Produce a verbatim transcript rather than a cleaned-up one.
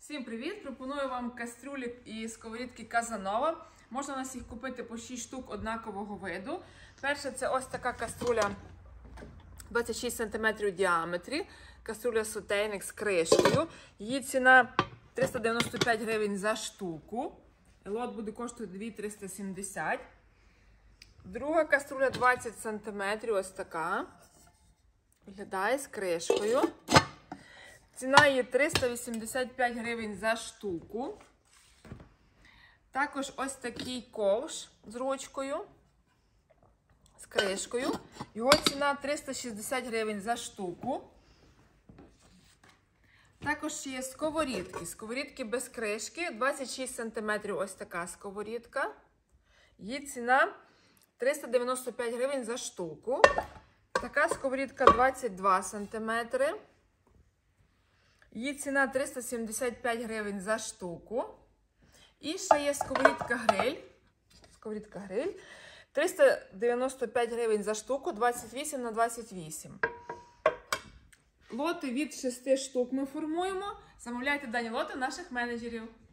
Всім привіт! Пропоную вам кастрюлі і сковорідки Казанова. Можна у нас їх купити по шість штук однакового виду. Перша це ось така каструля двадцять шість сантиметрів в діаметрі. Каструля сотейник з кришкою. Її ціна триста дев'яносто п'ять гривень за штуку. Лот буде коштувати дві тисячі триста сімдесят. Друга каструля двадцять сантиметрів, ось така. Виглядає з кришкою. Ціна її триста вісімдесят п'ять гривень за штуку. Також ось такий ковш з ручкою, з кришкою. Його ціна триста шістдесят гривень за штуку. Також є сковорідки. Сковорідки без кришки, двадцять шість сантиметрів, ось така сковорідка. Її ціна триста дев'яносто п'ять гривень за штуку. Така сковорідка двадцять два сантиметри. Її ціна триста сімдесят п'ять гривень за штуку. І ще є сковорідка гриль. Сковорідка гриль. триста дев'яносто п'ять гривень за штуку, двадцять вісім на двадцять вісім. Лоти від шести штук ми формуємо. Замовляйте дані лоти наших менеджерів.